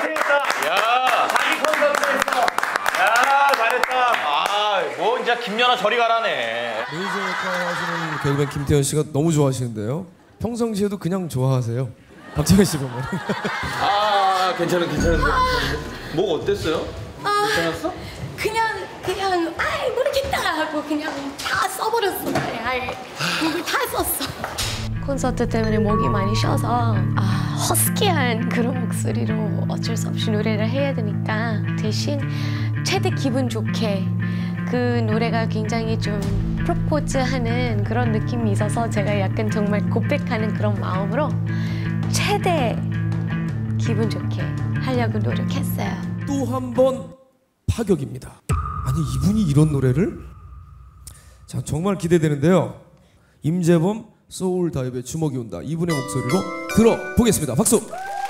고생했다. 야, 자기 콘서트 했어. 야, 잘했다. 아, 뭐 진짜 김연아 저리 가라네. 매니저 역할 하시는 개그맨 김태현 씨가 너무 좋아하시는데요. 평상시에도 그냥 좋아하세요. 박정현 씨 보면. 아, 괜찮은데. 뭐 어땠어요? 괜찮았어? 그냥 아이 모르겠다 하고 그냥 다 써버렸어. 아이 목을 다 썼어. 콘서트 때문에 목이 많이 쉬어서 허스키한 그런 목소리로 어쩔 수 없이 노래를 해야 되니까 대신 최대 기분 좋게 그 노래가 굉장히 좀 프로포즈하는 그런 느낌이 있어서 제가 약간 정말 고백하는 그런 마음으로 최대 기분 좋게 하려고 노력했어요. 또 한 번 파격입니다. 아니 이분이 이런 노래를? 자 정말 기대되는데요. 임재범 소울다이브의 주먹이 온다. 이분의 목소리로 들어보겠습니다. 박수!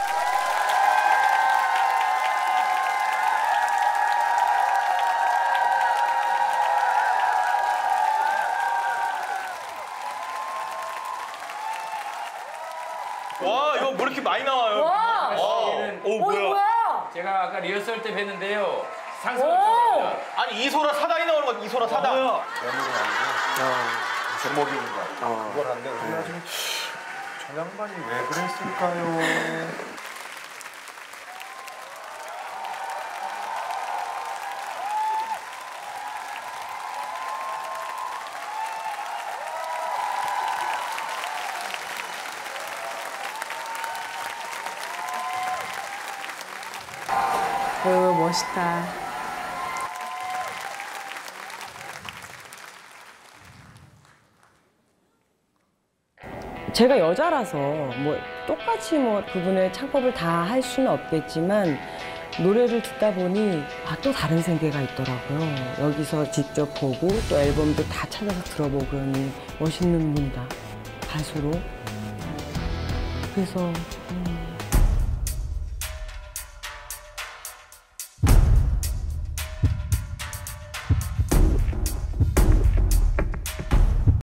와, 이거 뭐 이렇게 많이 나와요? 와! 오, 뭐야? 제가 아까 리허설 때 뵀는데요. 상상을 초월합니다. 아니, 이소라 사단이 나오는 거 이소라 사단. 제목이 온다. 그걸 안 돼. 그래가지고 저 양반이 왜 그랬을까요? 멋있다. 제가 여자라서 뭐 똑같이 뭐 그분의 창법을 다 할 수는 없겠지만 노래를 듣다 보니 또 다른 세계가 있더라고요. 여기서 직접 보고 또 앨범도 다 찾아서 들어보고 그러니 멋있는 분이다. 가수로. 그래서